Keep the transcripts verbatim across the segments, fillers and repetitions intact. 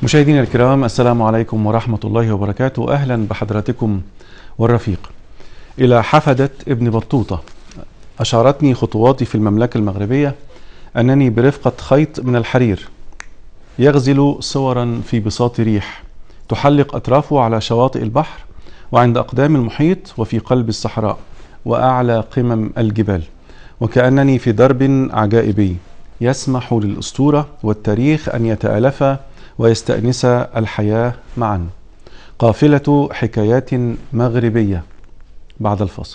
مشاهدينا الكرام، السلام عليكم ورحمة الله وبركاته. أهلا بحضراتكم والرفيق. إلى حفدة ابن بطوطة. أشعرتني خطواتي في المملكة المغربية أنني برفقة خيط من الحرير يغزل صورا في بساط ريح تحلق أطرافه على شواطئ البحر وعند أقدام المحيط وفي قلب الصحراء وأعلى قمم الجبال، وكأنني في درب عجائبي يسمح للأسطورة والتاريخ أن يتآلفا ويستأنسا الحياة معا. قافلة حكايات مغربية بعد الفاصل.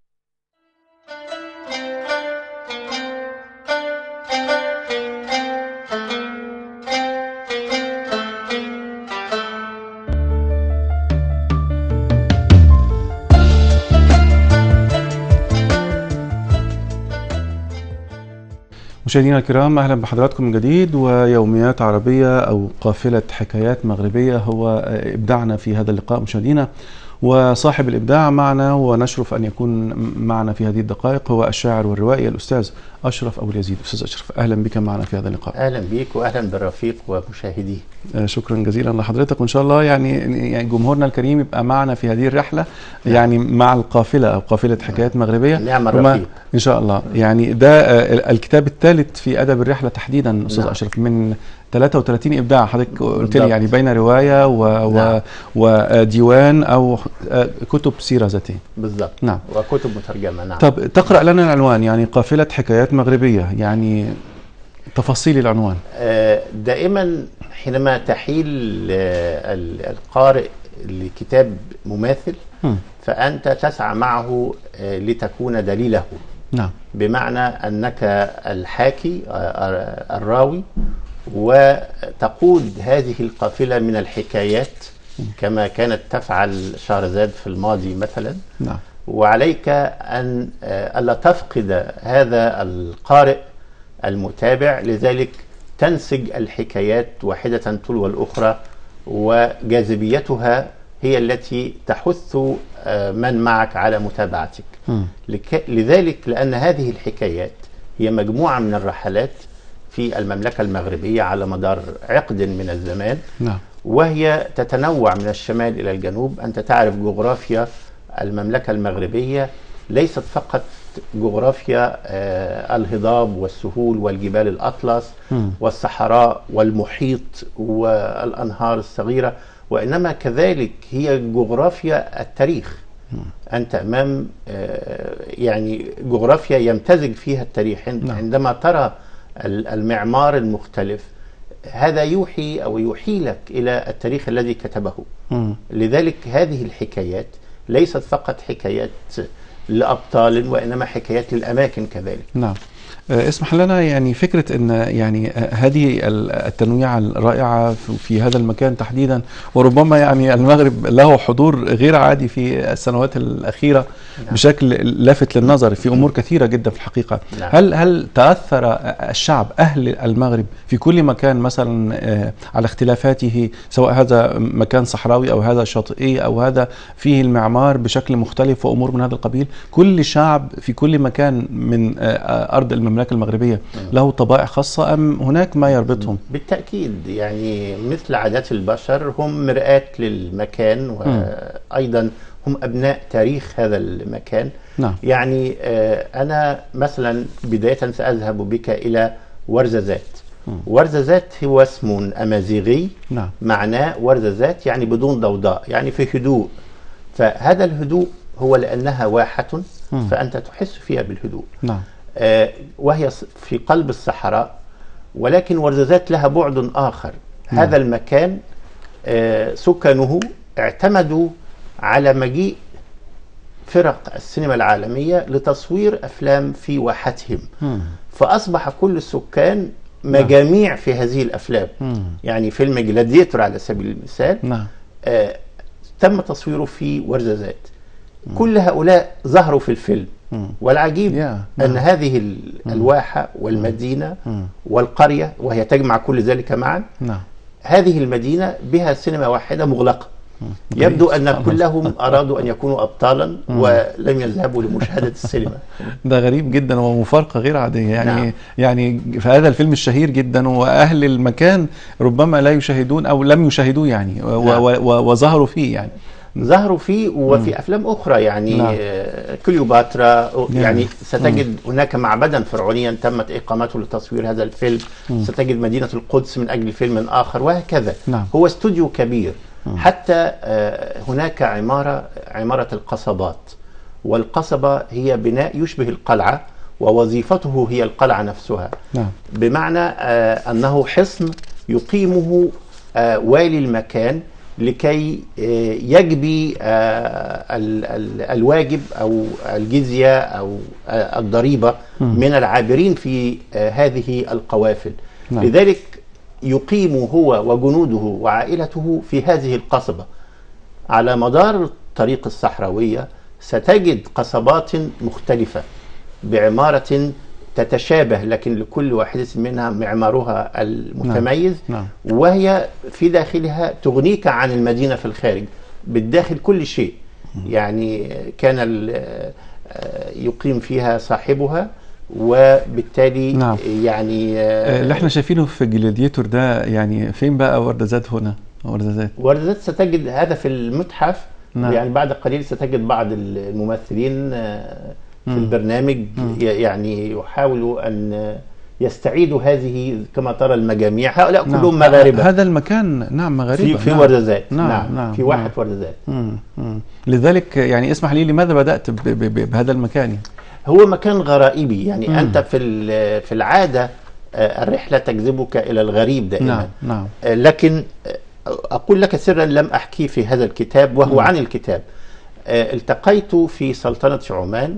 مشاهدينا الكرام، اهلا بحضراتكم من جديد. ويوميات عربيه او قافله حكايات مغربيه هو ابداعنا في هذا اللقاء مشاهدينا، وصاحب الابداع معنا ونشرف ان يكون معنا في هذه الدقائق هو الشاعر والروائي الاستاذ اشرف ابو اليزيد. استاذ اشرف، اهلا بك معنا في هذا اللقاء. اهلا بك واهلا بالرفيق ومشاهديه. شكرا جزيلا لحضرتك، وان شاء الله يعني يعني جمهورنا الكريم يبقى معنا في هذه الرحله، يعني مع القافله او قافله حكايات مغربيه. نعم الرفيق ان شاء الله. يعني ده الكتاب الثالث في ادب الرحله تحديدا استاذ نعم. اشرف، من ثلاثة وثلاثين ابداع حضرتك قلت لي، يعني بين روايه و... نعم. وديوان او كتب سيره ذاتيه. بالضبط. نعم، وكتب مترجمه. نعم. طب تقرا لنا العنوان، يعني قافله حكايات مغربيه، يعني تفاصيل العنوان. دائما حينما تحيل القارئ لكتاب مماثل م. فأنت تسعى معه لتكون دليله. نعم. بمعنى أنك الحاكي الراوي، وتقود هذه القافلة من الحكايات كما كانت تفعل شهرزاد في الماضي مثلا. نعم. وعليك أن ألا تفقد هذا القارئ المتابع، لذلك تنسج الحكايات واحدة تلو الأخرى، وجاذبيتها هي التي تحث من معك على متابعتك. لذلك لأن هذه الحكايات هي مجموعة من الرحلات في المملكة المغربية على مدار عقد من الزمان. نعم. وهي تتنوع من الشمال إلى الجنوب. أنت تعرف جغرافيا المملكة المغربية ليست فقط جغرافيا آه الهضاب والسهول والجبال الأطلس م. والصحراء والمحيط والأنهار الصغيرة، وإنما كذلك هي جغرافيا التاريخ. م. أنت أمام آه يعني جغرافيا يمتزج فيها التاريخ. م. عندما ترى المعمار المختلف، هذا يوحي أو يوحي لك إلى التاريخ الذي كتبه. م. لذلك هذه الحكايات ليست فقط حكايات لأبطال، وإنما حكايات للأماكن كذلك. نعم. اسمح لنا يعني فكرة أن يعني هذه التنويعة الرائعة في هذا المكان تحديدا، وربما يعني المغرب له حضور غير عادي في السنوات الأخيرة. نعم. بشكل لافت للنظر في أمور كثيرة جدا في الحقيقة. نعم. هل هل تأثر الشعب أهل المغرب في كل مكان مثلا على اختلافاته، سواء هذا مكان صحراوي أو هذا شاطئي أو هذا فيه المعمار بشكل مختلف وأمور من هذا القبيل؟ كل شعب في كل مكان من أرض المملكة المملكة المغربية له طبائع خاصة أم هناك ما يربطهم؟ بالتأكيد، يعني مثل عادات البشر هم مرآة للمكان، وأيضا هم أبناء تاريخ هذا المكان. نعم. يعني أنا مثلا بداية سأذهب بك إلى ورزازات. ورزازات هو اسم أمازيغي. نعم. معناه ورزازات يعني بدون ضوضاء، يعني في هدوء. فهذا الهدوء هو لأنها واحة م. فأنت تحس فيها بالهدوء. نعم. آه وهي في قلب الصحراء، ولكن ورزازات لها بعد آخر. م. هذا المكان آه سكانه اعتمدوا على مجيء فرق السينما العالمية لتصوير أفلام في واحتهم. م. فأصبح كل السكان مجاميع نعم. في هذه الأفلام. م. يعني فيلم جلاديتور على سبيل المثال نعم. آه تم تصويره في ورزازات. م. كل هؤلاء ظهروا في الفيلم. والعجيب yeah, أن no. هذه الواحة والمدينة mm. والقرية، وهي تجمع كل ذلك معا. no. هذه المدينة بها سينما واحدة مغلقة. يبدو أن كلهم أرادوا أن يكونوا أبطالا ولم يذهبوا لمشاهدة السينما. ده غريب جدا ومفارقة غير عادية يعني. نعم. يعني في هذا الفيلم الشهير جدا وأهل المكان ربما لا يشاهدون أو لم يشاهدوه يعني و نعم. و و وظهروا فيه يعني. ظهروا فيه وفي مم. أفلام أخرى يعني. نعم. كليوباترا يعني ستجد مم. هناك معبدا فرعونيا تمت إقامته لتصوير هذا الفيلم. مم. ستجد مدينة القدس من أجل فيلم آخر وهكذا. نعم. هو استوديو كبير. مم. حتى هناك عمارة عمارة القصبات، والقصبة هي بناء يشبه القلعة ووظيفته هي القلعة نفسها. نعم. بمعنى أنه حصن يقيمه والي المكان لكي يجبي الواجب أو الجزية أو الضريبة من العابرين في هذه القوافل. نعم. لذلك يقيم هو وجنوده وعائلته في هذه القصبة. على مدار الطريق الصحراوية ستجد قصبات مختلفة بعمارة تتشابه، لكن لكل واحدة منها معمارها المتميز. نعم. نعم. وهي في داخلها تغنيك عن المدينة في الخارج، بالداخل كل شيء. يعني كان يقيم فيها صاحبها وبالتالي نعم. يعني اللي احنا شايفينه في جلاديتور ده يعني فين بقى وردزات هنا؟ وردزات وردزات ستجد هذا في المتحف. نعم. يعني بعد قليل ستجد بعض الممثلين في مم. البرنامج مم. يعني يحاولوا أن يستعيدوا هذه كما ترى المجاميع. هؤلاء نعم. كلهم مغاربة. هذا المكان نعم مغاربة في, في نعم. وردزات. نعم. نعم. نعم. في واحد وردزات. مم. مم. لذلك يعني اسمح لي، لماذا بدأت ب ب ب بهذا المكان؟ هو مكان غرائبي يعني. مم. أنت في في العادة الرحلة تجذبك إلى الغريب دائما. نعم. نعم. لكن أقول لك سرا لم أحكيه في هذا الكتاب وهو مم. عن الكتاب. التقيت في سلطنة عمان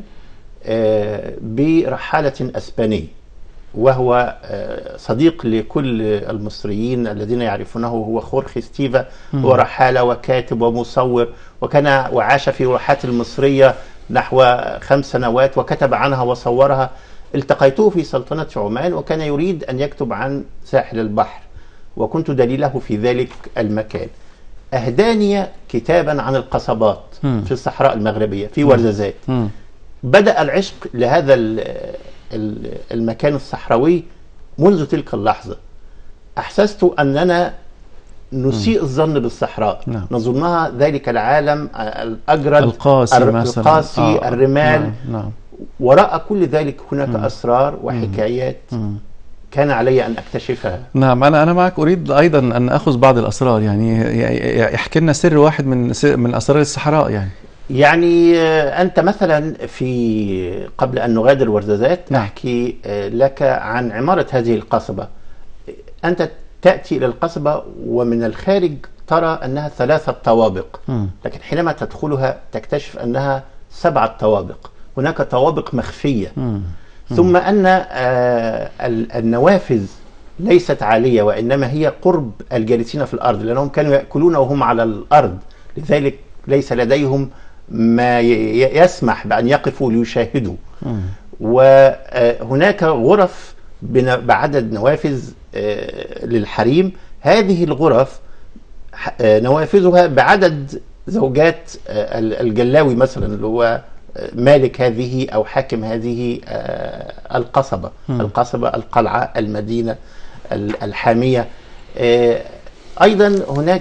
برحالة أسباني، وهو صديق لكل المصريين الذين يعرفونه. هو خورخي ستيفا. هو رحالة وكاتب ومصور، وكان وعاش في الواحات المصرية نحو خمس سنوات وكتب عنها وصورها. التقيته في سلطنة عمان وكان يريد أن يكتب عن ساحل البحر، وكنت دليله في ذلك المكان. أهداني كتابا عن القصبات م. في الصحراء المغربية في وردزات. م. بدأ العشق لهذا المكان الصحراوي منذ تلك اللحظة. أحسست أننا نسيء الظن بالصحراء. نعم. نظنها ذلك العالم الأجرد القاسي, القاسي آه. الرمال. نعم. نعم. وراء كل ذلك هناك م. أسرار وحكايات م. كان علي أن أكتشفها. نعم. أنا أنا معك. أريد أيضا أن أخذ بعض الأسرار يعني. احكي لنا سر واحد من من أسرار الصحراء يعني. يعني أنت مثلا في قبل أن نغادر وردزات نعم. أحكي لك عن عمارة هذه القصبة. أنت تأتي إلى القصبة ومن الخارج ترى أنها ثلاثة طوابق، م. لكن حينما تدخلها تكتشف أنها سبعة طوابق. هناك طوابق مخفية. م. م. ثم أن النوافذ ليست عالية، وإنما هي قرب الجالسين في الأرض، لأنهم كانوا يأكلون وهم على الأرض، لذلك ليس لديهم ما يسمح بأن يقفوا ليشاهدوا. م. وهناك غرف بعدد نوافذ للحريم. هذه الغرف نوافذها بعدد زوجات الجلاوي مثلا، اللي هو مالك هذه أو حاكم هذه القصبة. م. القصبة، القلعة، المدينة الحامية. أيضا هناك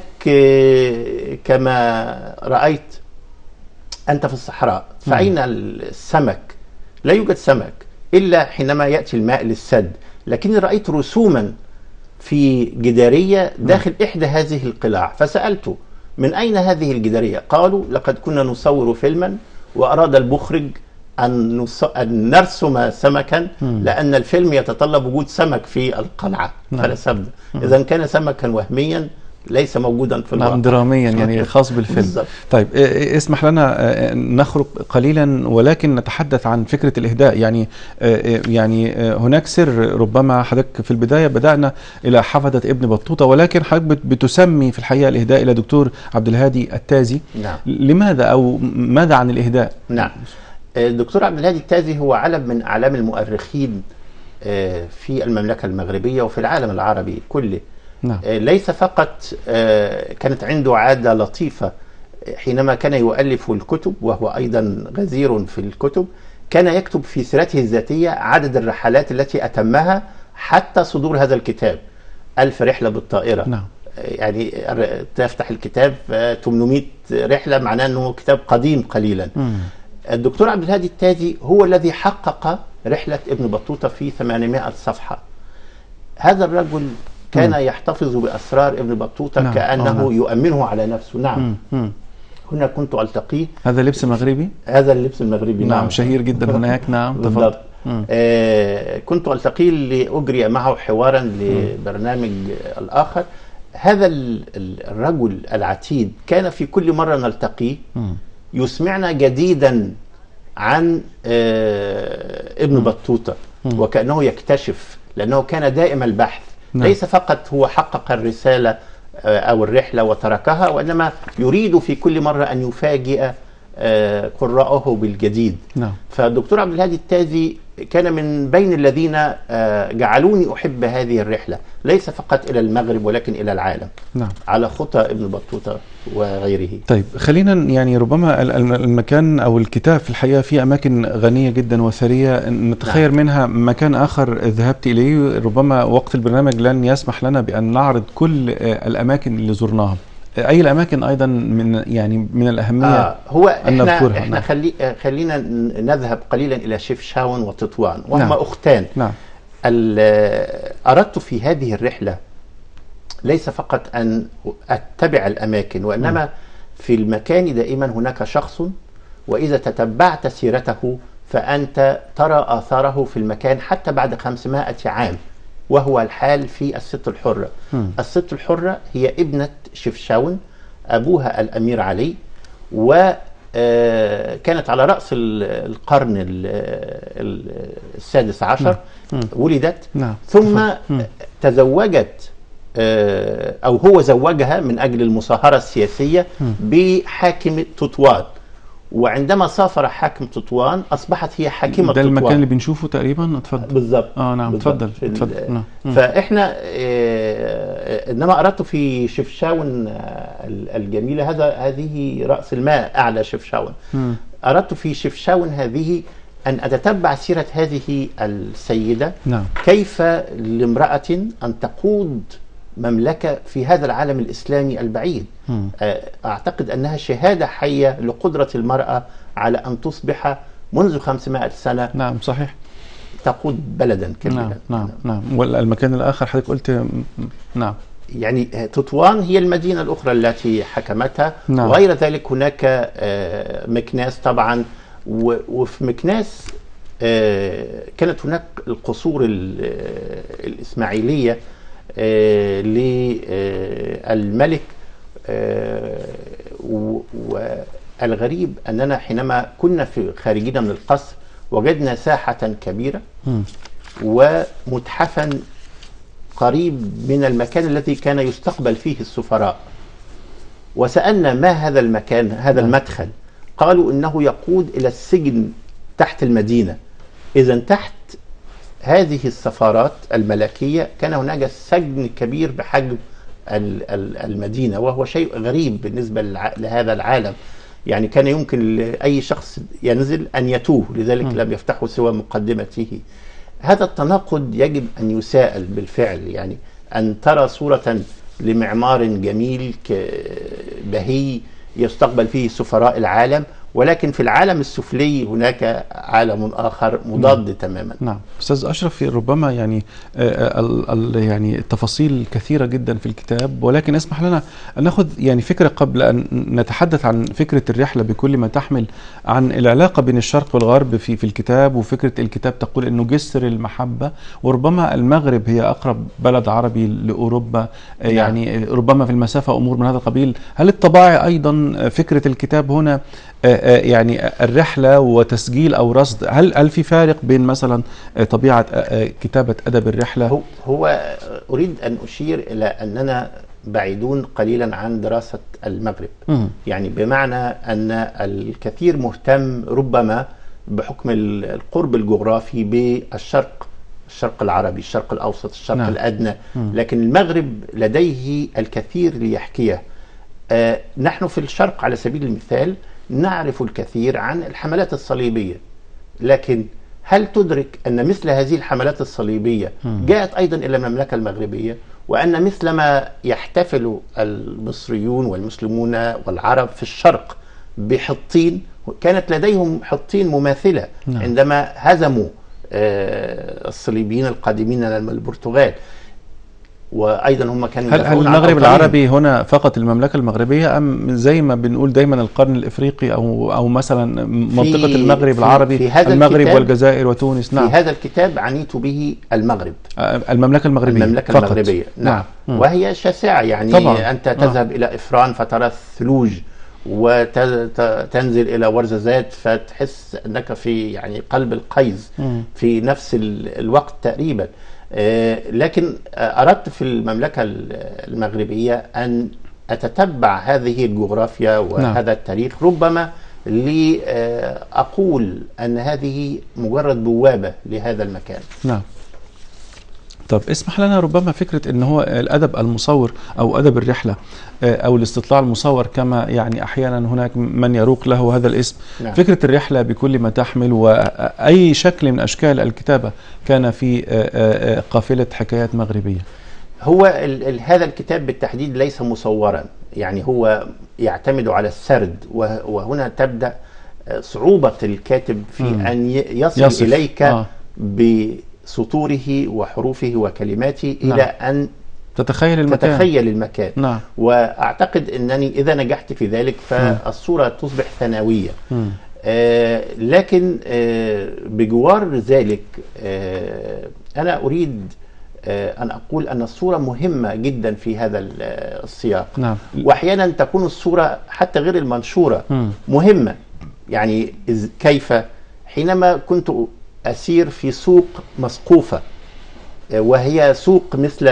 كما رأيت أنت في الصحراء، فأين السمك؟ لا يوجد سمك إلا حينما يأتي الماء للسد. لكن رأيت رسوما في جدارية داخل م. إحدى هذه القلاع، فسألت من أين هذه الجدارية؟ قالوا لقد كنا نصور فيلما وأراد المخرج أن, نص... أن نرسم سمكا م. لأن الفيلم يتطلب وجود سمك في القلعة. نعم. فلا سبب. إذا كان سمكا وهميا ليس موجودا في الواقع. نعم، دراميا يعني خاص بالفيلم. بالزبط. طيب اسمح لنا نخرج قليلا ولكن نتحدث عن فكرة الإهداء. يعني يعني هناك سر ربما حضرتك في البداية بدأنا إلى حفدة ابن بطوطة، ولكن حضرتك بتسمي في الحقيقة الإهداء إلى دكتور عبد الهادي التازي. نعم. لماذا أو ماذا عن الإهداء؟ نعم. الدكتور عبد الهادي التازي هو علم من أعلام المؤرخين في المملكة المغربية وفي العالم العربي كله. نعم. ليس فقط كانت عنده عادة لطيفة حينما كان يؤلف الكتب، وهو أيضا غزير في الكتب، كان يكتب في سيرته الذاتية عدد الرحلات التي أتمها حتى صدور هذا الكتاب. ألف رحلة بالطائرة. نعم. يعني تفتح الكتاب ثمانمائة رحلة، معناه أنه كتاب قديم قليلا. مم. الدكتور عبد الهادي التاجي هو الذي حقق رحلة ابن بطوطة في ثمانمائة صفحة. هذا الرجل كان مم. يحتفظ بأسرار ابن بطوطة. نعم. كأنه نعم. يؤمنه على نفسه. نعم. مم. مم. هنا كنت ألتقيه. هذا لبس مغربي؟ هذا اللبس المغربي. نعم. نعم. شهير جدا هناك. نعم. بالضبط. آه كنت ألتقيه لأجري معه حوارا لبرنامج الآخر. هذا الرجل العتيد كان في كل مرة نلتقيه يسمعنا جديدا عن آه ابن بطوطة، وكأنه يكتشف، لأنه كان دائم البحث. نعم. ليس فقط هو حقق الرسالة آه أو الرحلة وتركها، وإنما يريد في كل مرة أن يفاجئ آه قراءه بالجديد. نعم. فالدكتور عبد الهادي التاجي كان من بين الذين جعلوني أحب هذه الرحلة، ليس فقط إلى المغرب ولكن إلى العالم. نعم. على خطى ابن بطوطة وغيره. طيب خلينا يعني ربما المكان أو الكتاب في الحقيقة فيه أماكن غنية جدا وثرية، نتخير نعم. منها مكان آخر ذهبت إليه، ربما وقت البرنامج لن يسمح لنا بأن نعرض كل الأماكن اللي زرناها. أي الأماكن أيضا من يعني من الأهمية آه هو أن إحنا, نذكرها؟ إحنا نعم. خلي خلينا نذهب قليلا إلى شفشاون وتطوان، وهما نعم. أختان. نعم. أردت في هذه الرحلة ليس فقط أن أتبع الأماكن، وإنما نعم. في المكان دائما هناك شخص، وإذا تتبعت سيرته فأنت ترى آثاره في المكان حتى بعد خمسمائة عام، وهو الحال في الست الحرة. م. الست الحرة هي ابنة شفشاون، أبوها الأمير علي، وكانت على رأس القرن السادس عشر. م. ولدت. نعم. ثم م. تزوجت، أو هو زوجها من أجل المصاهرة السياسية م. بحاكم تطوان، وعندما سافر حاكم تطوان أصبحت هي حاكمة ده تطوان. المكان اللي بنشوفه تقريبا. اتفضل. بالضبط. اه نعم. اتفضل اتفضل. نعم. فإحنا آه إنما أردت في شفشاون الجميلة، هذا هذه رأس الماء أعلى شفشاون. م. أردت في شفشاون هذه أن أتتبع سيرة هذه السيدة. نعم. كيف لامرأة أن تقود مملكة في هذا العالم الإسلامي البعيد. م. أعتقد أنها شهادة حية لقدرة المرأة على أن تصبح منذ خمسمائة سنة. نعم صحيح. تقود بلدا كبيرا. نعم نعم نعم. والمكان الآخر حضرتك قلت. نعم. يعني تطوان هي المدينة الأخرى التي حكمتها. نعم. وغير ذلك هناك مكناس طبعا، وفي مكناس كانت هناك القصور الإسماعيلية آه للملك. آه والغريب أننا حينما كنا في خارجين من القصر وجدنا ساحة كبيرة م. ومتحفا قريب من المكان الذي كان يستقبل فيه السفراء، وسألنا ما هذا المكان، هذا م. المدخل؟ قالوا إنه يقود إلى السجن تحت المدينة. إذن تحت هذه السفارات الملكية كان هناك سجن كبير بحجم المدينة، وهو شيء غريب بالنسبة لهذا العالم. يعني كان يمكن لأي شخص ينزل أن يتوه، لذلك م. لم يفتحوا سوى مقدمته. هذا التناقض يجب أن يساءل بالفعل، يعني أن ترى صورة لمعمار جميل بهي يستقبل فيه سفراء العالم، ولكن في العالم السفلي هناك عالم آخر مضاد. نعم. تماما. نعم. أستاذ أشرف، ربما يعني ال ال يعني التفاصيل كثيرة جدا في الكتاب، ولكن اسمح لنا أن نأخذ يعني فكرة قبل أن نتحدث عن فكرة الرحلة بكل ما تحمل عن العلاقة بين الشرق والغرب في في الكتاب، وفكرة الكتاب تقول أنه جسر المحبة، وربما المغرب هي أقرب بلد عربي لأوروبا. نعم. يعني ربما في المسافة أمور من هذا القبيل. هل الطباعي أيضا فكرة الكتاب هنا يعني الرحلة وتسجيل أو رصد، هل هل في فارق بين مثلا طبيعة كتابة أدب الرحلة؟ هو, هو أريد أن أشير إلى أننا بعيدون قليلا عن دراسة المغرب. م. يعني بمعنى أن الكثير مهتم ربما بحكم القرب الجغرافي بالشرق الشرق العربي، الشرق الأوسط، الشرق نعم. الأدنى، مم. لكن المغرب لديه الكثير ليحكيه. آه نحن في الشرق على سبيل المثال نعرف الكثير عن الحملات الصليبية، لكن هل تدرك أن مثل هذه الحملات الصليبية مم. جاءت أيضا إلى المملكة المغربية، وأن مثلما يحتفل المصريون والمسلمون والعرب في الشرق بحطين، كانت لديهم حطين مماثلة نعم. عندما هزموا آه الصليبيين القادمين من البرتغال، وايضا هم كانوا هل, هل المغرب العربي هنا فقط المملكه المغربيه، ام زي ما بنقول دايما القرن الافريقي او او مثلا منطقه المغرب العربي، في هذا المغرب والجزائر وتونس؟ نعم. في هذا الكتاب عنيت به المغرب، المملكه المغربيه المملكه فقط. المغربيه نعم, نعم. وهي شاسعه يعني طبعا. انت تذهب آه. الى افران فترى الثلوج، وتنزل الى ورزازات فتحس انك في يعني قلب القيز م. في نفس الوقت تقريبا. آه لكن آه أردت في المملكة المغربية أن أتتبع هذه الجغرافيا وهذا نعم. التاريخ، ربما لأقول أن هذه مجرد بوابة لهذا المكان. نعم. طب اسمح لنا ربما فكرة ان هو الادب المصور او ادب الرحلة او الاستطلاع المصور كما يعني احيانا هناك من يروق له هذا الاسم. نعم. فكرة الرحلة بكل ما تحمل واي شكل من اشكال الكتابة كان في قافلة حكايات مغربية. هو ال ال هذا الكتاب بالتحديد ليس مصورا، يعني هو يعتمد على السرد، وهنا تبدأ صعوبة الكاتب في م. ان يصل يصف. اليك آه. ب سطوره وحروفه وكلماته نعم. إلى أن تتخيل المكان, تتخيل المكان. نعم. وأعتقد أنني إذا نجحت في ذلك فالصورة تصبح ثانوية. آه لكن آه بجوار ذلك آه أنا أريد آه أن أقول أن الصورة مهمة جدا في هذا السياق. نعم. وأحيانا تكون الصورة حتى غير المنشورة م. مهمة. يعني كيف حينما كنت أسير في سوق مسقوفة، وهي سوق مثل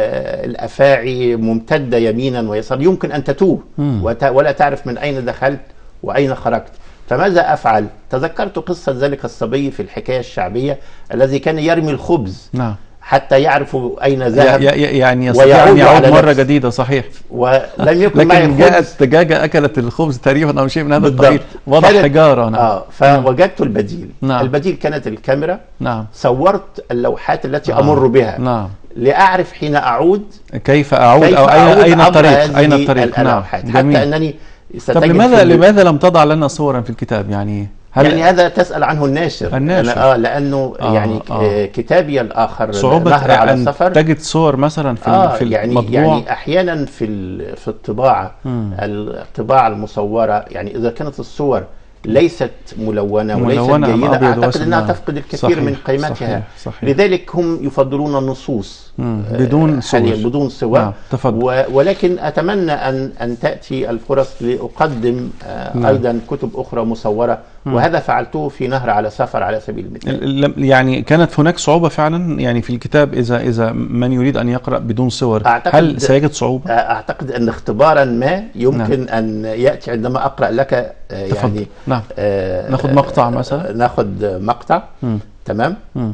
الأفاعي ممتدة يمينا ويسار، يمكن أن تتوه ولا تعرف من أين دخلت وأين خرجت، فماذا أفعل؟ تذكرت قصة ذلك الصبي في الحكاية الشعبية الذي كان يرمي الخبز نعم. حتى يعرفوا أين ذهب، يعني يستطيع أن يعود مرة جديدة. صحيح. ولم يكن لكن معي جاءت دجاجة أكلت الخبز تقريبا أو شيء من هذا القبيل، وضع حجارة. نعم. آه فوجدت البديل. نعم. البديل كانت الكاميرا. نعم. صورت اللوحات التي نعم. أمر بها. نعم. لأعرف حين أعود كيف أعود كيف أو أين أين الطريق أين الطريق. نعم. حتى أنني طب لماذا لماذا لم تضع لنا صورا في الكتاب؟ يعني هل يعني هذا تسأل عنه الناشر. الناشر. آه لأنه آه يعني آه كتابي الآخر صعوبة نهر على أن السفر تجد صور مثلا في آه في يعني المطبوع. يعني أحيانا في في الطباعة مم. الطباعة المصورة، يعني إذا كانت الصور ليست ملونة وليست جيدة أعتقد أنها تفقد الكثير صحيح. من قيمتها. صحيح. صحيح. لذلك هم يفضلون النصوص بدون صور بدون صور. نعم. و ولكن أتمنى أن أن تأتي الفرص لأقدم آه نعم. أيضا كتب أخرى مصورة، مم. وهذا فعلته في نهر على سفر على سبيل المثال. يعني كانت هناك صعوبة فعلا يعني في الكتاب إذا إذا من يريد أن يقرأ بدون صور هل سيجد صعوبة؟ أعتقد أن اختبارا ما يمكن نعم. أن يأتي عندما أقرأ لك آه يعني نعم. آه ناخذ مقطع مثلا. ناخذ مقطع. مم. تمام. مم.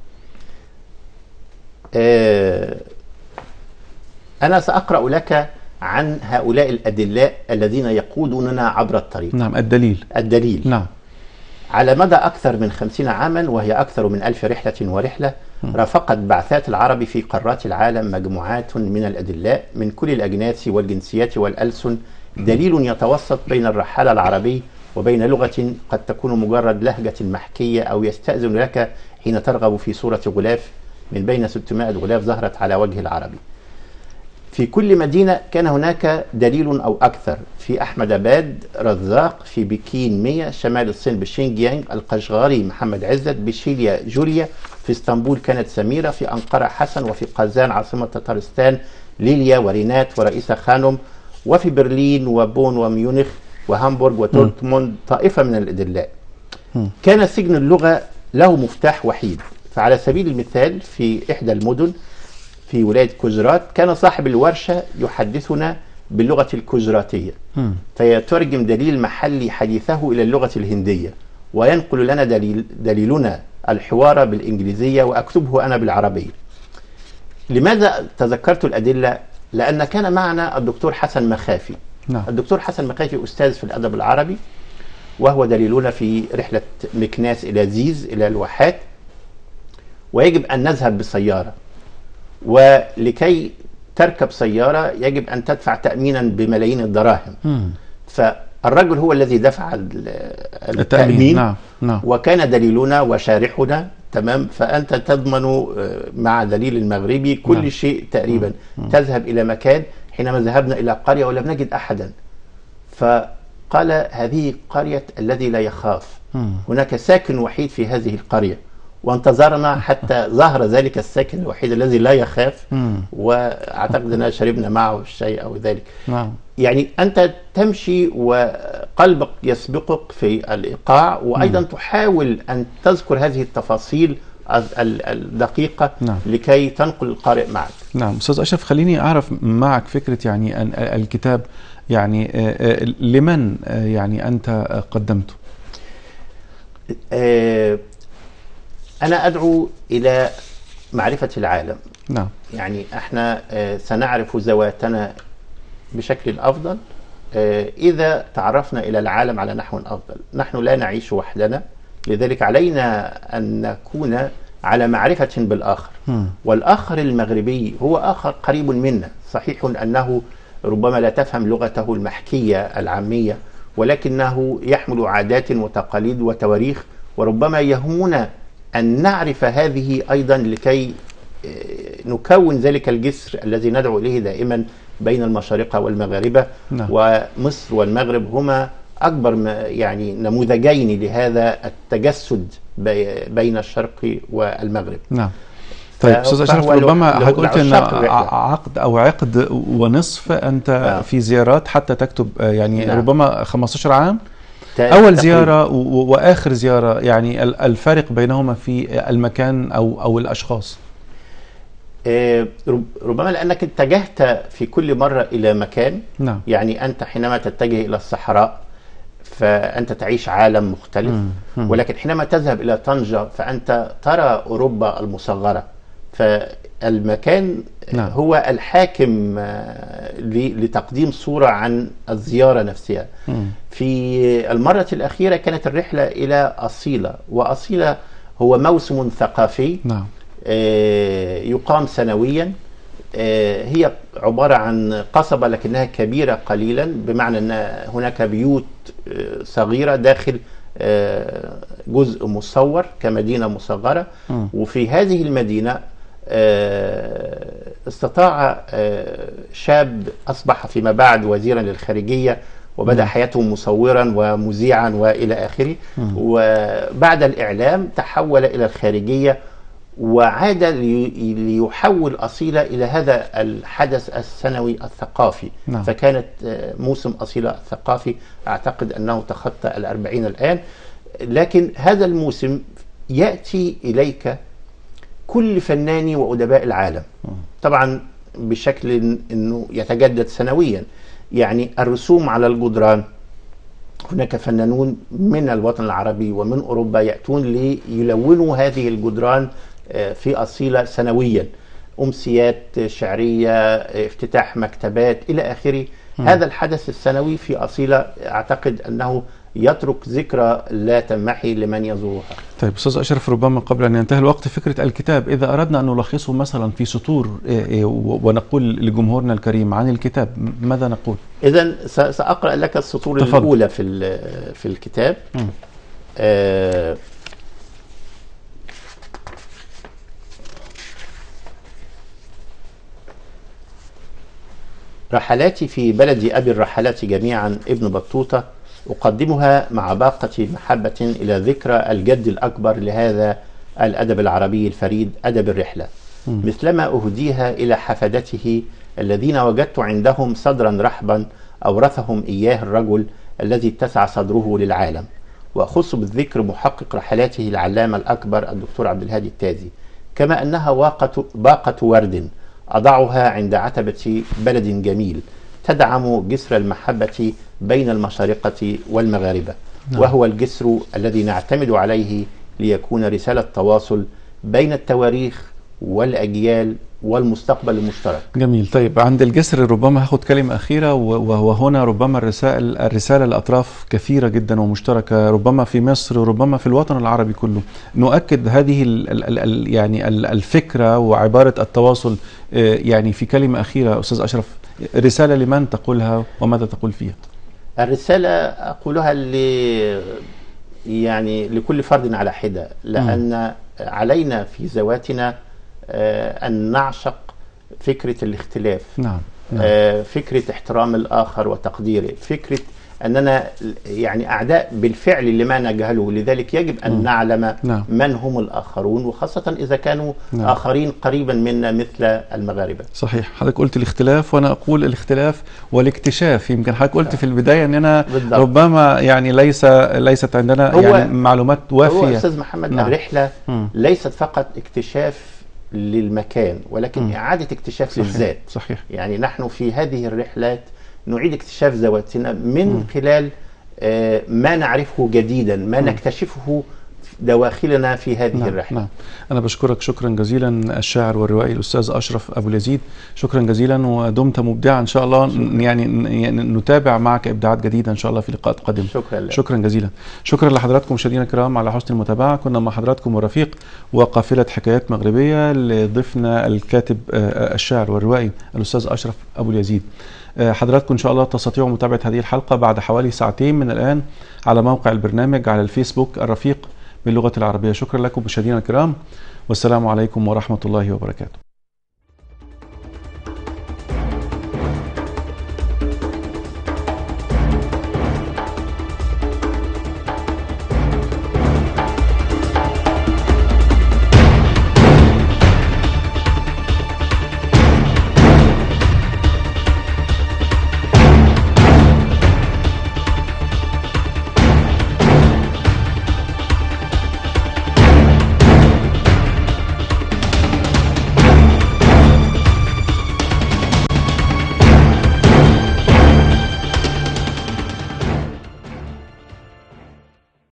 آه أنا سأقرأ لك عن هؤلاء الأدلاء الذين يقودوننا عبر الطريق. نعم. الدليل. الدليل. نعم. على مدى أكثر من خمسين عاما، وهي أكثر من ألف رحلة ورحلة، م. رافقت بعثات العرب في قارات العالم مجموعات من الأدلاء من كل الأجناس والجنسيات والألسن، دليل يتوسط بين الرحالة العربي وبين لغة قد تكون مجرد لهجة محكية، أو يستأذن لك حين ترغب في صورة غلاف من بين ستمائة غلاف ظهرت على وجه العربي. في كل مدينة كان هناك دليل أو أكثر، في أحمد أباد رزاق، في بكين مية، شمال الصين بشينجيانغ القشغاري محمد عزت، بشيليا جوليا، في اسطنبول كانت سميرة، في أنقرة حسن، وفي قازان عاصمة تتارستان ليليا ورينات ورئيسة خانم، وفي برلين وبون وميونخ وهامبورغ ودورتموند طائفة من الأدلاء. كان سجن اللغة له مفتاح وحيد، فعلى سبيل المثال في إحدى المدن في ولاية كوجرات كان صاحب الورشة يحدثنا باللغة الكوجراتية، فيترجم دليل محلي حديثه إلى اللغة الهندية، وينقل لنا دليل دليلنا الحوار بالإنجليزية وأكتبه أنا بالعربية. لماذا تذكرت الأدلة؟ لأن كان معنا الدكتور حسن مخافي. نعم. الدكتور حسن مخافي أستاذ في الأدب العربي، وهو دليلنا في رحلة مكناس إلى زيز إلى الواحات، ويجب أن نذهب بسيارة، ولكي تركب سيارة يجب أن تدفع تأمينا بملايين الدراهم. مم. فالرجل هو الذي دفع التأمين, التأمين. نعم. نعم. وكان دليلنا وشارحنا، تمام. فأنت تضمن مع دليل المغربي كل نعم. شيء تقريبا. مم. تذهب إلى مكان. حينما ذهبنا إلى قرية ولم نجد أحدا، فقال هذه قرية الذي لا يخاف. مم. هناك ساكن وحيد في هذه القرية، وانتظرنا حتى ظهر ذلك الساكن الوحيد الذي لا يخاف. مم. واعتقد اننا شربنا معه الشيء او ذلك. نعم. يعني انت تمشي وقلبك يسبقك في الايقاع، وايضا مم. تحاول ان تذكر هذه التفاصيل الدقيقة. نعم. لكي تنقل القارئ معك. نعم. أستاذ أشرف، خليني أعرف معك فكرة يعني أن الكتاب يعني لمن يعني أنت قدمته؟ أنا أدعو إلى معرفة العالم. نعم. يعني احنا سنعرف ذواتنا بشكل أفضل إذا تعرفنا إلى العالم على نحو أفضل. نحن لا نعيش وحدنا، لذلك علينا أن نكون على معرفة بالآخر. م. والآخر المغربي هو آخر قريب منا. صحيح أنه ربما لا تفهم لغته المحكية العامية، ولكنه يحمل عادات وتقاليد وتواريخ، وربما يهمنا أن نعرف هذه أيضا لكي نكون ذلك الجسر الذي ندعو إليه دائما بين المشارقة والمغاربة. نعم. ومصر والمغرب هما أكبر يعني نموذجين لهذا التجسد بين الشرق والمغرب. نعم. طيب أستاذ أشرف، ربما قلت أن عقد أو عقد ونصف أنت آه. في زيارات حتى تكتب يعني. نعم. ربما خمسة عشر عام أول زيارة وآخر زيارة، يعني الفارق بينهما في المكان أو أو الأشخاص. ربما لأنك اتجهت في كل مرة إلى مكان. نعم. يعني أنت حينما تتجه إلى الصحراء فأنت تعيش عالم مختلف. مم. مم. ولكن حينما تذهب إلى طنجة فأنت ترى أوروبا المصغرة. فالمكان نعم. هو الحاكم لتقديم صورة عن الزيارة نفسها. مم. في المرة الأخيرة كانت الرحلة إلى أصيلة، وأصيلة هو موسم ثقافي. نعم. يقام سنويا. هي عبارة عن قصبة لكنها كبيرة قليلا، بمعنى أن هناك بيوت صغيرة داخل جزء مصور كمدينة مصغرة. م. وفي هذه المدينة استطاع شاب أصبح فيما بعد وزيرا للخارجية، وبدأ م. حياته مصورا ومذيعا وإلى آخره. وبعد الإعلام تحول إلى الخارجية، وعاد ليحول أصيلة إلى هذا الحدث السنوي الثقافي. نعم. فكانت موسم أصيلة الثقافي أعتقد أنه تخطى الأربعين الآن. لكن هذا الموسم يأتي إليك كل فناني وأدباء العالم. طبعا بشكل أنه يتجدد سنويا. يعني الرسوم على الجدران، هناك فنانون من الوطن العربي ومن أوروبا يأتون ليلونوا هذه الجدران في أصيلة سنويا. أمسيات شعرية، افتتاح مكتبات إلى آخره. هذا الحدث السنوي في أصيلة أعتقد أنه يترك ذكرى لا تمحي لمن يزورها. طيب أستاذ أشرف، ربما قبل أن ينتهي الوقت، فكرة الكتاب إذا أردنا أن نلخصه مثلا في سطور ونقول لجمهورنا الكريم عن الكتاب، ماذا نقول؟ إذن سأقرأ لك السطور تفضل. الأولى في في الكتاب. آه رحلاتي في بلد أبي الرحلات جميعا ابن بطوطة أقدمها مع باقة محبة إلى ذكرى الجد الأكبر لهذا الأدب العربي الفريد، أدب الرحلة. م. مثلما أهديها إلى حفدته الذين وجدت عندهم صدرا رحبا أورثهم إياه الرجل الذي اتسع صدره للعالم. وأخص بالذكر محقق رحلاته العلامة الأكبر الدكتور عبد الهادي التازي، كما أنها واقة باقة ورد أضعها عند عتبة بلد جميل تدعم جسر المحبة بين المشارقة والمغاربة. نعم. وهو الجسر الذي نعتمد عليه ليكون رسالة تواصل بين التواريخ والأجيال والمستقبل المشترك. جميل. طيب عند الجسر ربما هاخد كلمة أخيرة، وهنا ربما الرسائل الرسالة لأطراف كثيرة جدا ومشتركة، ربما في مصر وربما في الوطن العربي كله، نؤكد هذه ال ال ال يعني الفكرة وعبارة التواصل يعني في كلمة أخيرة. أستاذ أشرف، رسالة لمن تقولها وماذا تقول فيها؟ الرسالة أقولها ل يعني لكل فرد على حدة، لأن م. علينا في ذواتنا أن نعشق فكرة الاختلاف. نعم. نعم. فكرة احترام الآخر وتقديره، فكرة أننا يعني أعداء بالفعل لما نجهله، لذلك يجب أن م. نعلم نعم. من هم الآخرون، وخاصة إذا كانوا نعم. آخرين قريبا منا مثل المغاربة. صحيح. حضرتك قلت الاختلاف وأنا أقول الاختلاف والاكتشاف. يمكن حضرتك قلت في البداية أننا بالضبط. ربما يعني ليس ليست عندنا يعني معلومات وافية. هو أستاذ محمد نعم. الرحلة م. ليست فقط اكتشاف للمكان، ولكن م. إعادة اكتشاف صحيح. للذات. صحيح. يعني نحن في هذه الرحلات نعيد اكتشاف ذواتنا من م. خلال آه ما نعرفه جديدا، ما م. نكتشفه دواخلنا في هذه نعم. الرحلة. نعم. أنا بشكرك شكرا جزيلا الشاعر والروائي الأستاذ أشرف أبو اليزيد، شكرا جزيلا ودمت مبدعا إن شاء الله. شكرا. يعني نتابع معك إبداعات جديدة إن شاء الله في لقاءات قادمة. شكرا لك. شكرا جزيلا. شكرا لحضراتكم مشاهدينا الكرام على حسن المتابعة. كنا مع حضراتكم ورفيق وقافلة حكايات مغربية لضيفنا الكاتب الشاعر والروائي الأستاذ أشرف أبو اليزيد. حضراتكم إن شاء الله تستطيعوا متابعة هذه الحلقة بعد حوالي ساعتين من الآن على موقع البرنامج على الفيسبوك الرفيق باللغة العربية. شكرا لكم مشاهدينا الكرام، والسلام عليكم ورحمة الله وبركاته.